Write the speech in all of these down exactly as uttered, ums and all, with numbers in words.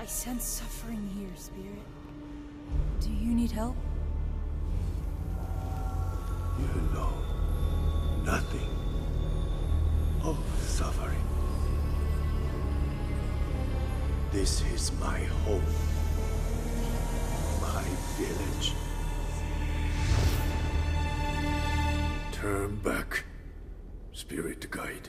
I sense suffering here, Spirit. Do you need help? You know nothing of suffering. This is my home, my village. Turn back, Spirit Guide.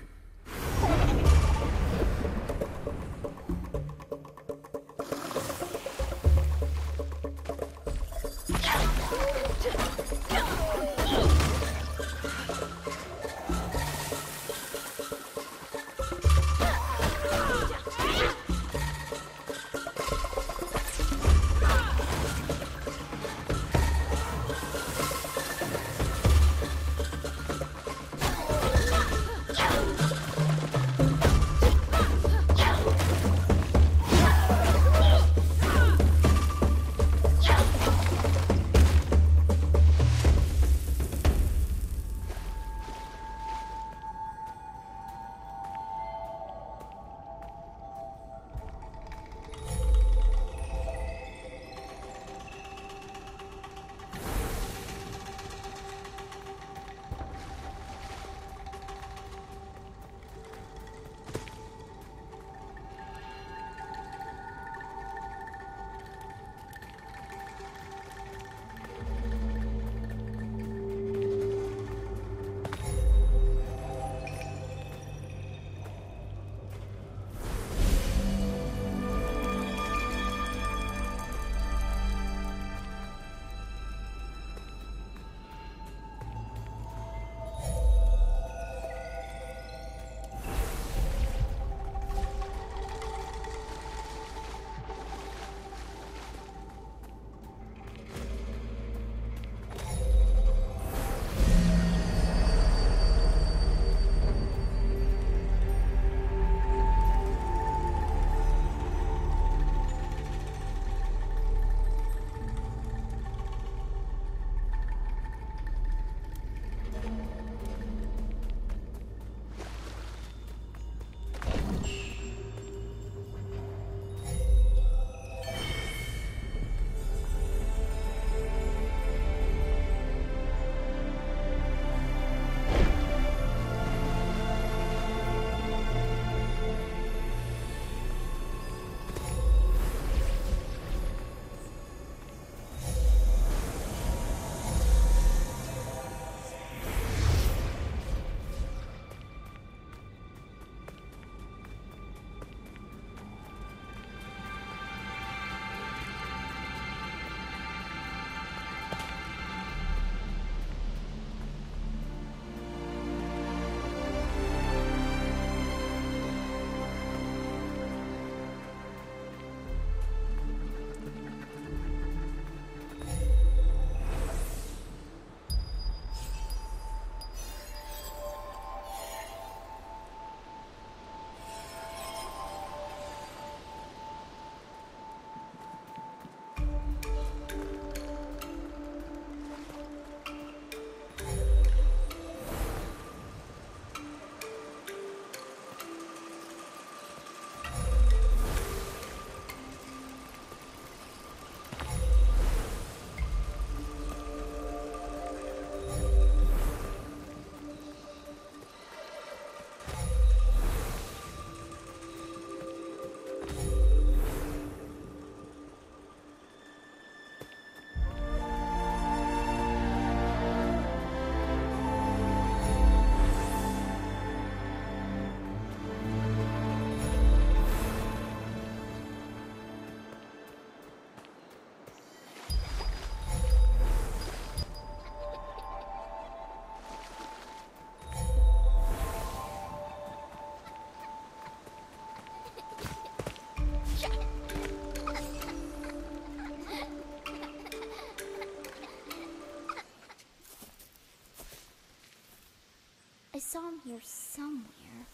I saw him here somewhere.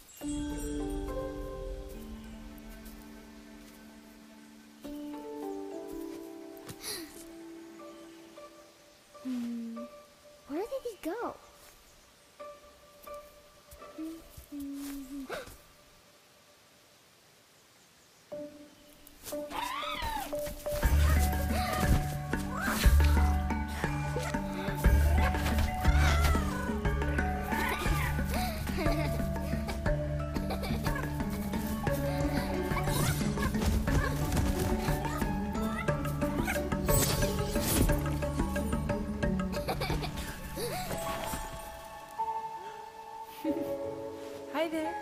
Hmm, where did he go? Hmm. Hi there.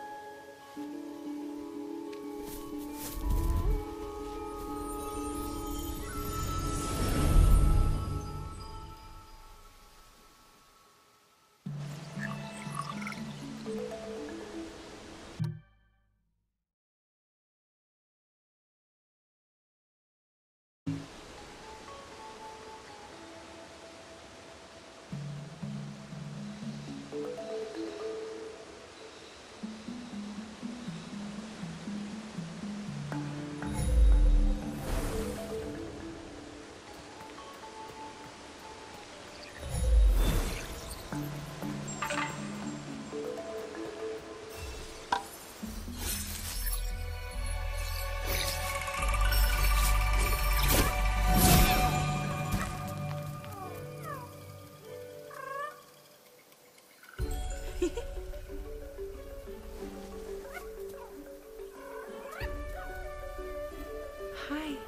Hi.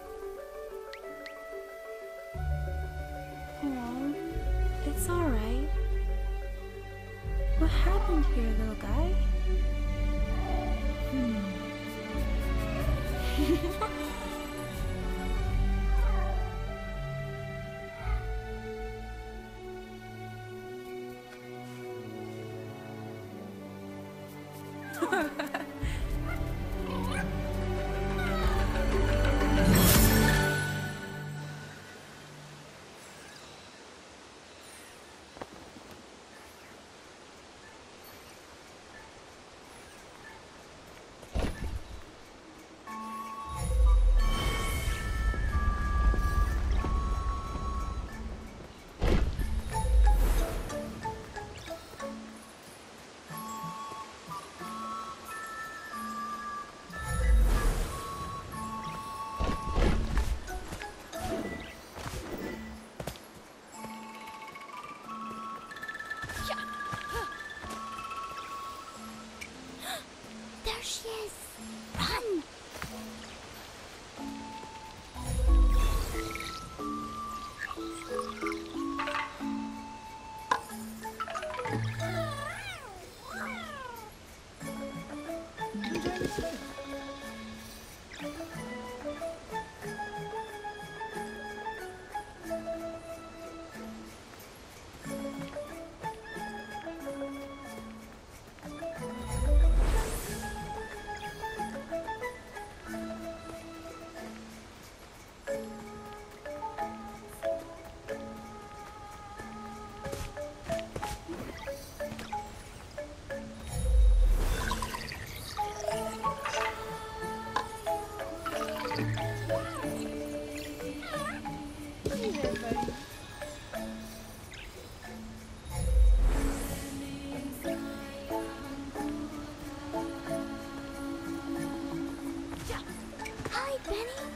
Oh, it's all right. What happened here, little guy? Hmm. There she is! Run! Hi, Benny.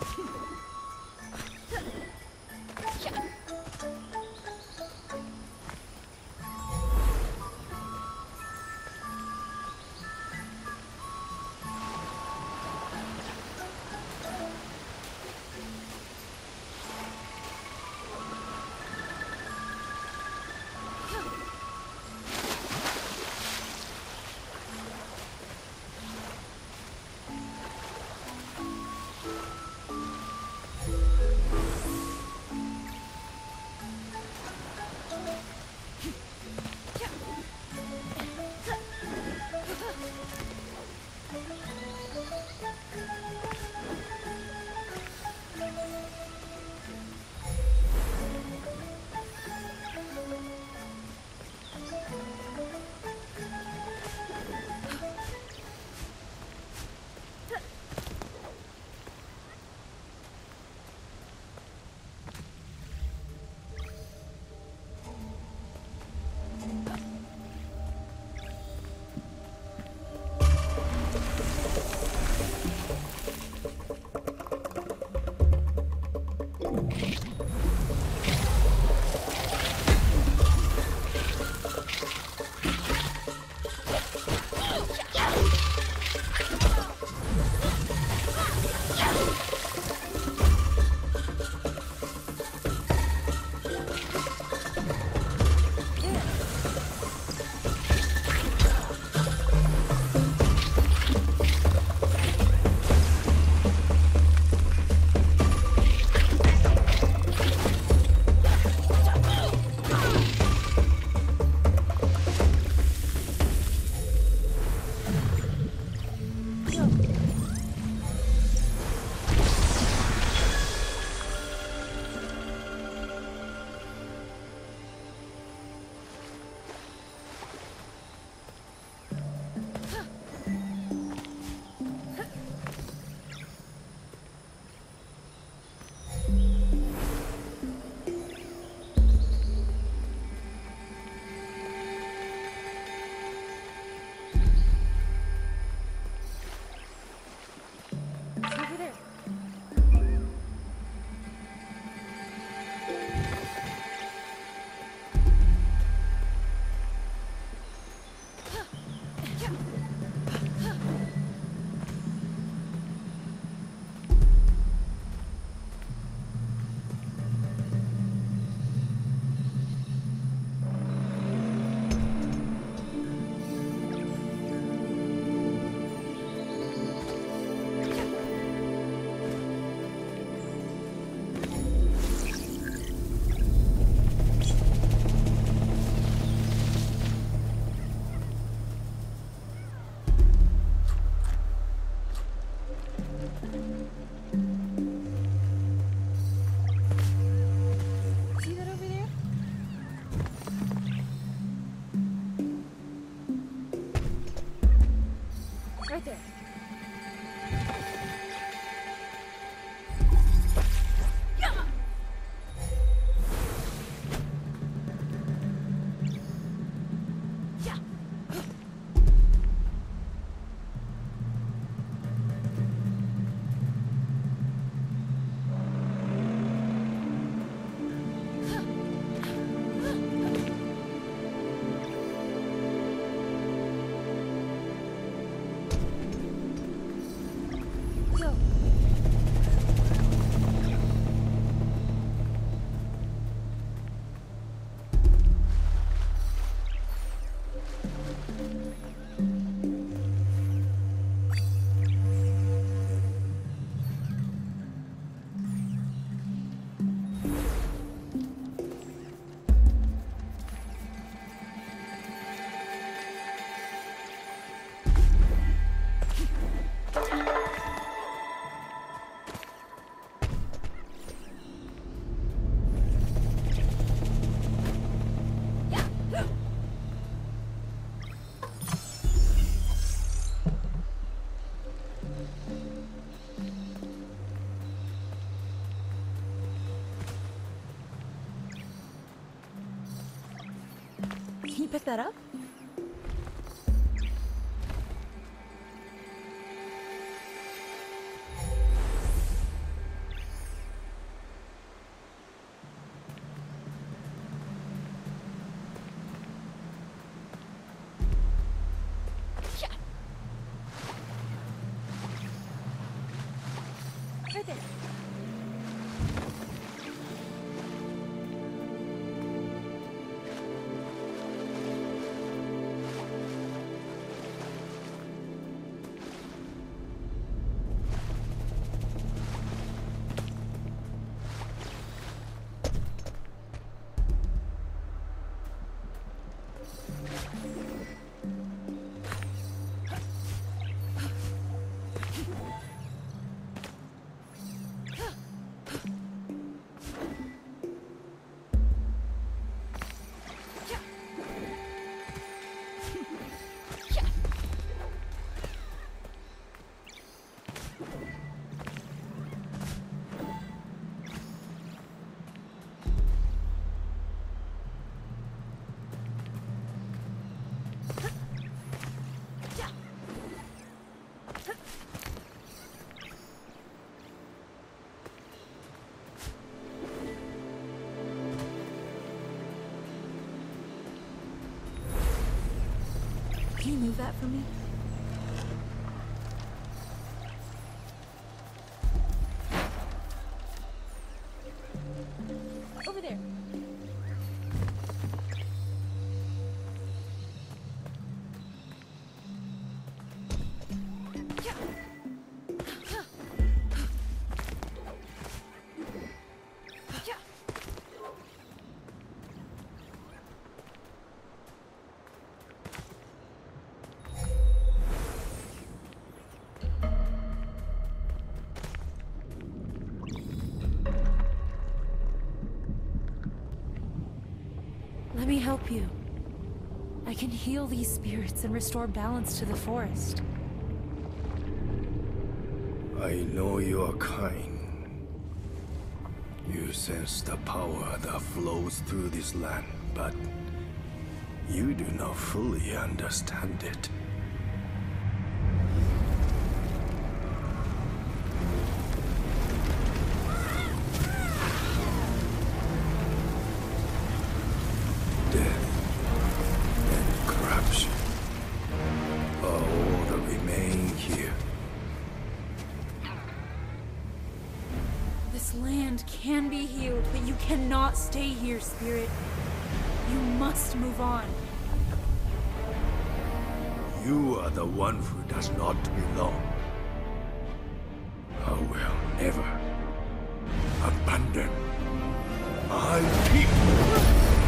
Can you pick that up? move that for me? Over there. Let me help you. I can heal these spirits and restore balance to the forest. I know you are kind. You sense the power that flows through this land, but you do not fully understand it. This land can be healed, but you cannot stay here, Spirit. You must move on. You are the one who does not belong. I will never abandon my people.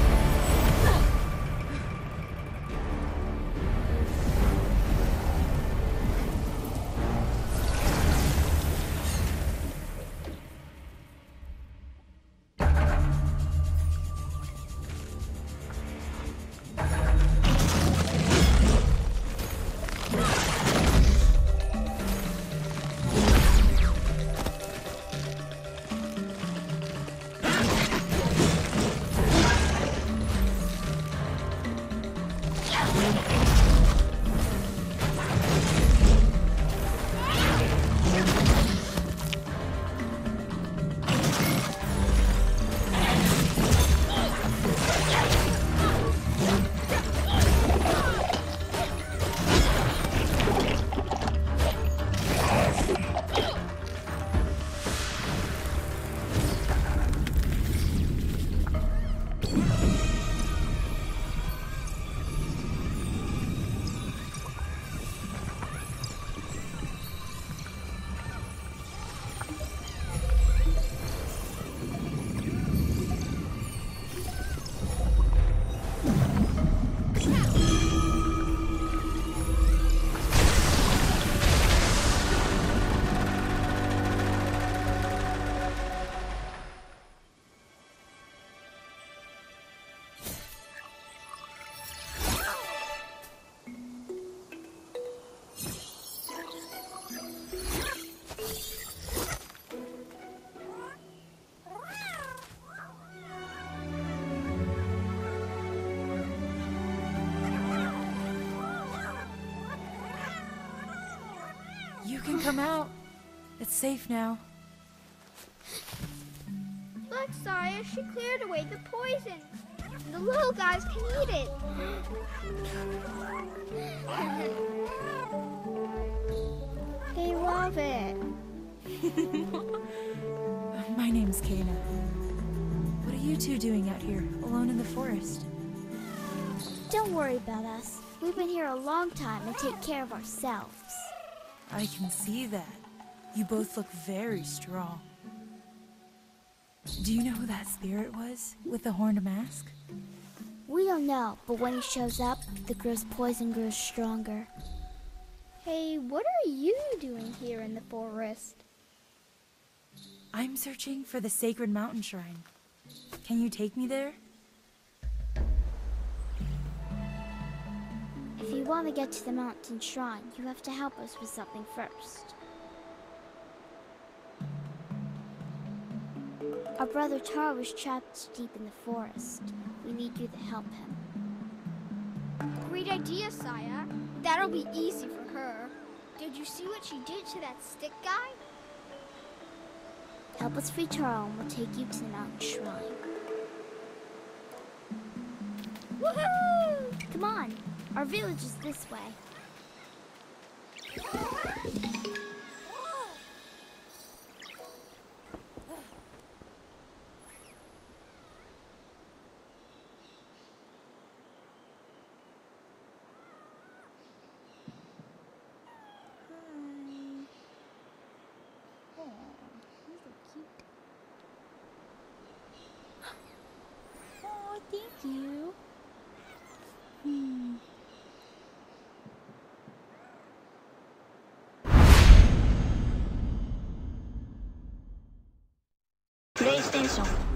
You can come out. It's safe now. Look, Saya, she cleared away the poison. The little guys can eat it. They love it. My name's Kana. What are you two doing out here, alone in the forest? Don't worry about us. We've been here a long time and take care of ourselves. I can see that. You both look very strong. Do you know who that spirit was, with the horned mask? We don't know, but when he shows up, the girl's poison grows stronger. Hey, what are you doing here in the forest? I'm searching for the sacred mountain shrine. Can you take me there? If you want to get to the mountain shrine, you have to help us with something first. Our brother Taro was trapped deep in the forest. We need you to help him. Great idea, Saya. That'll be easy for her. Did you see what she did to that stick guy? Help us free Taro and we'll take you to the mountain shrine. Woohoo! Come on, our village is this way. Oh, thank you. Hmm. PlayStation